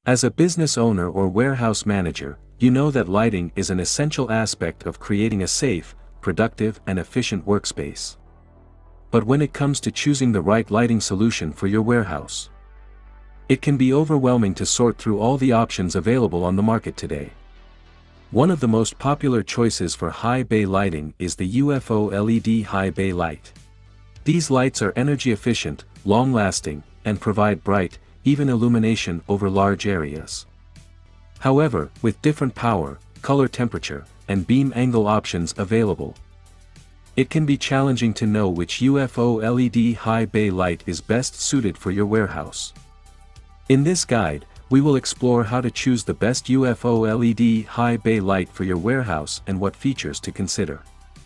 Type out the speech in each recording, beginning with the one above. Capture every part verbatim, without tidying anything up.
As a business owner or warehouse manager, you know that lighting is an essential aspect of creating a safe, productive, and efficient workspace. But when it comes to choosing the right lighting solution for your warehouse, it can be overwhelming to sort through all the options available on the market today. One of the most popular choices for high bay lighting is the U F O L E D high bay light. These lights are energy efficient, long-lasting, and provide bright, even illumination over large areas. However, with different power, color temperature, and beam angle options available, it can be challenging to know which U F O L E D high bay light is best suited for your warehouse. In this guide, we will explore how to choose the best U F O L E D high bay light for your warehouse and what features to consider.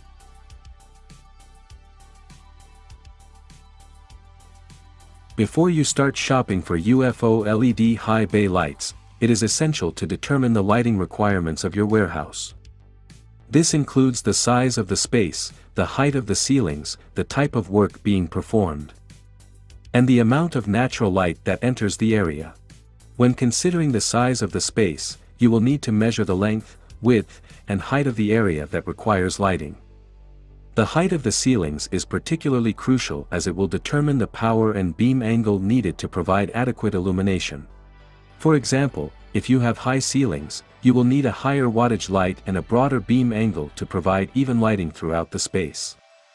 Before you start shopping for U F O L E D high bay lights, it is essential to determine the lighting requirements of your warehouse. This includes the size of the space, the height of the ceilings, the type of work being performed, and the amount of natural light that enters the area. When considering the size of the space, you will need to measure the length, width, and height of the area that requires lighting. The height of the ceilings is particularly crucial as it will determine the power and beam angle needed to provide adequate illumination. For example, if you have high ceilings, you will need a higher wattage light and a broader beam angle to provide even lighting throughout the space.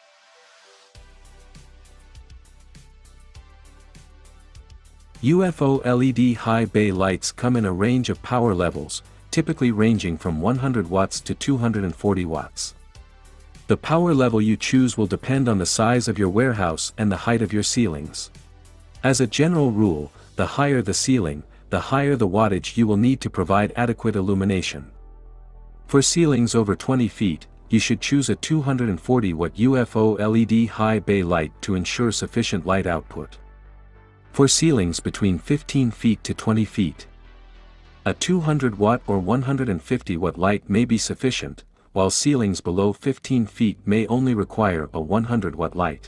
U F O L E D high bay lights come in a range of power levels, typically ranging from one hundred watts to two hundred forty watts. The power level you choose will depend on the size of your warehouse and the height of your ceilings. As a general rule, the higher the ceiling, the higher the wattage you will need to provide adequate illumination. For ceilings over twenty feet, you should choose a two hundred forty watt U F O L E D high bay light to ensure sufficient light output. For ceilings between fifteen feet to twenty feet, a two hundred watt or one hundred fifty watt light may be sufficient, while ceilings below fifteen feet may only require a one hundred watt light.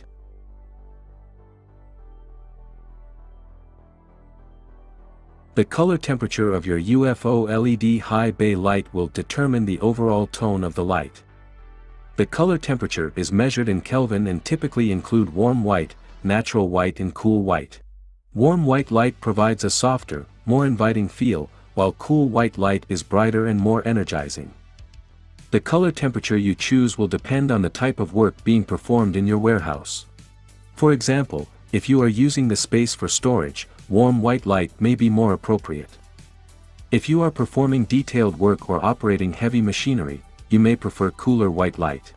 The color temperature of your U F O L E D high bay light will determine the overall tone of the light. The color temperature is measured in Kelvin and typically include warm white, natural white and cool white. Warm white light provides a softer, more inviting feel, while cool white light is brighter and more energizing. The color temperature you choose will depend on the type of work being performed in your warehouse. For example, if you are using the space for storage, warm white light may be more appropriate. If you are performing detailed work or operating heavy machinery, you may prefer cooler white light.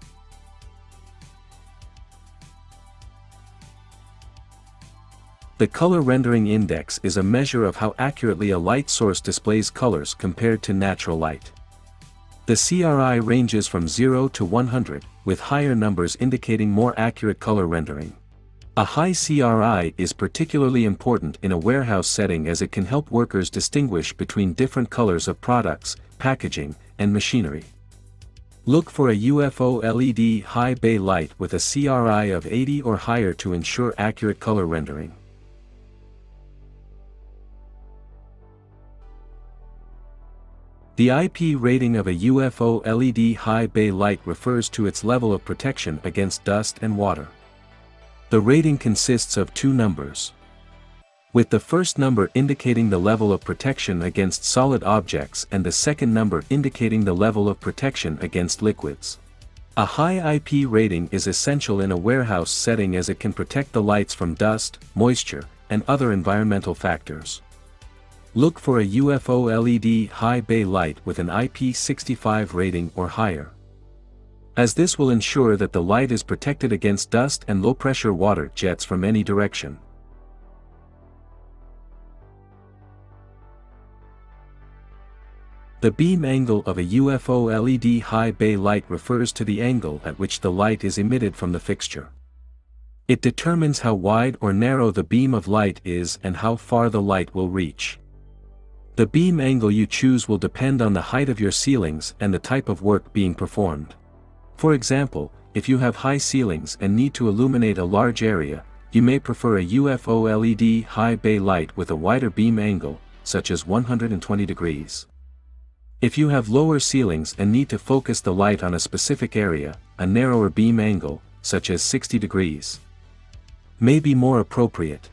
The color rendering index is a measure of how accurately a light source displays colors compared to natural light. The C R I ranges from zero to one hundred, with higher numbers indicating more accurate color rendering. A high C R I is particularly important in a warehouse setting as it can help workers distinguish between different colors of products, packaging, and machinery. Look for a U F O L E D high bay light with a C R I of eighty or higher to ensure accurate color rendering. The I P rating of a U F O L E D high bay light refers to its level of protection against dust and water. The rating consists of two numbers, with the first number indicating the level of protection against solid objects and the second number indicating the level of protection against liquids. A high I P rating is essential in a warehouse setting as it can protect the lights from dust, moisture, and other environmental factors. Look for a U F O L E D high bay light with an I P sixty-five rating or higher, as this will ensure that the light is protected against dust and low-pressure water jets from any direction. The beam angle of a U F O L E D high bay light refers to the angle at which the light is emitted from the fixture. It determines how wide or narrow the beam of light is and how far the light will reach. The beam angle you choose will depend on the height of your ceilings and the type of work being performed. For example, if you have high ceilings and need to illuminate a large area, you may prefer a U F O L E D high bay light with a wider beam angle, such as one hundred twenty degrees. If you have lower ceilings and need to focus the light on a specific area, a narrower beam angle, such as sixty degrees, may be more appropriate.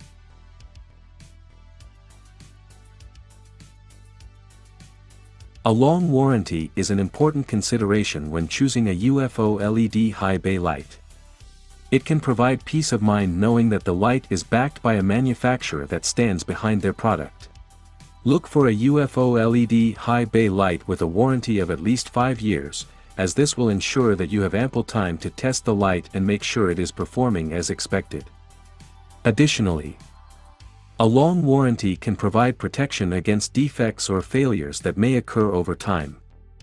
A long warranty is an important consideration when choosing a U F O L E D high bay light. It can provide peace of mind knowing that the light is backed by a manufacturer that stands behind their product. Look for a U F O L E D high bay light with a warranty of at least five years, as this will ensure that you have ample time to test the light and make sure it is performing as expected. Additionally, a long warranty can provide protection against defects or failures that may occur over time.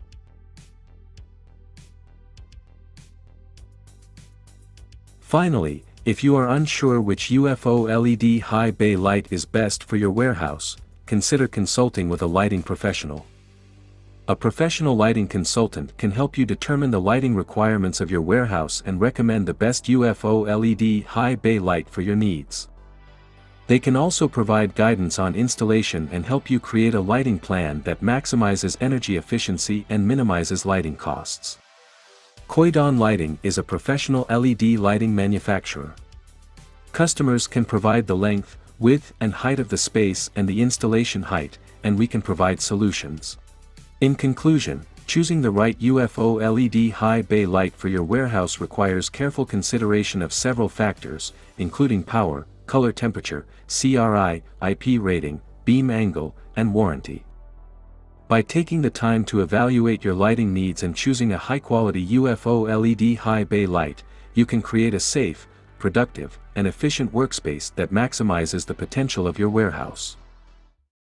Finally, if you are unsure which U F O L E D high bay light is best for your warehouse, consider consulting with a lighting professional. A professional lighting consultant can help you determine the lighting requirements of your warehouse and recommend the best U F O L E D high bay light for your needs. They can also provide guidance on installation and help you create a lighting plan that maximizes energy efficiency and minimizes lighting costs. Koidon Lighting is a professional L E D lighting manufacturer. Customers can provide the length, width and height of the space and the installation height, and we can provide solutions. In conclusion, choosing the right U F O L E D high bay light for your warehouse requires careful consideration of several factors, including power, color temperature, C R I, I P rating, beam angle, and warranty. By taking the time to evaluate your lighting needs and choosing a high-quality U F O L E D high bay light, you can create a safe, productive, and efficient workspace that maximizes the potential of your warehouse.